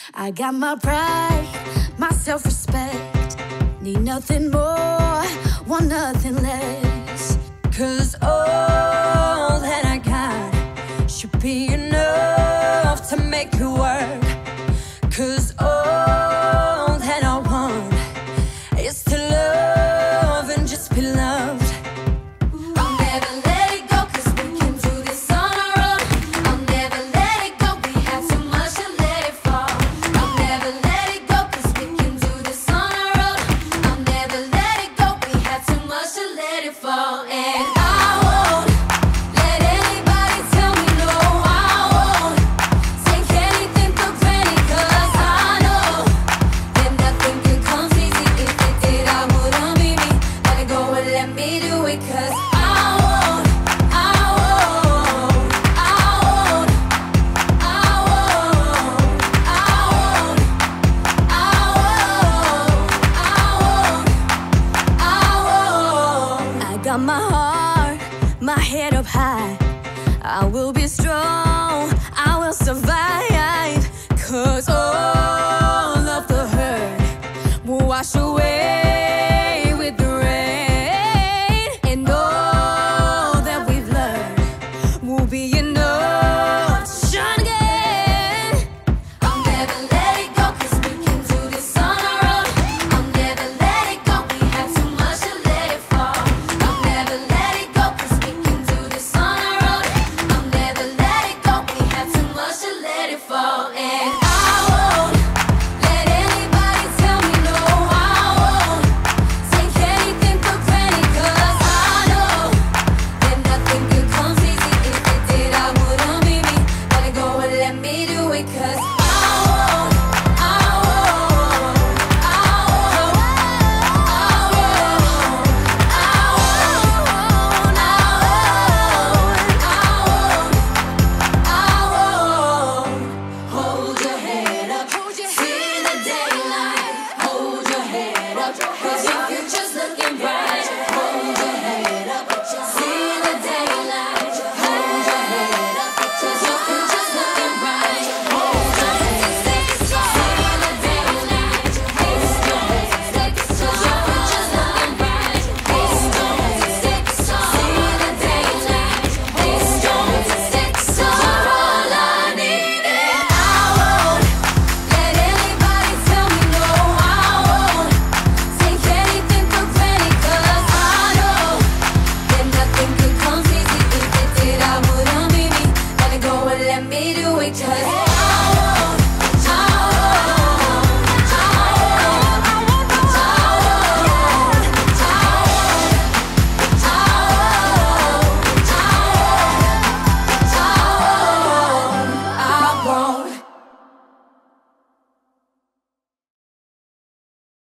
I got my pride, my self-respect. Need nothing more, want nothing less. 'Cause all that I got should be enough to make it work. 'Cause all that I want is to love and just be loved. I'll never let it go, 'cause we can do this on our own. I'll never let it go, we have too much to let it fall. I'll never let it go, 'cause we can do this on our own. I'll never let it go, we have too much to let it fall. And I won't let anybody tell me no. I won't take anything for granted, 'cause I know that nothing good comes easy. If it did, I wouldn't be me. Let it go and let me do it, 'cause I won't, I won't, I won't, I won't, I won't, I won't, I won't. I got my heart, my head up high. I will be strong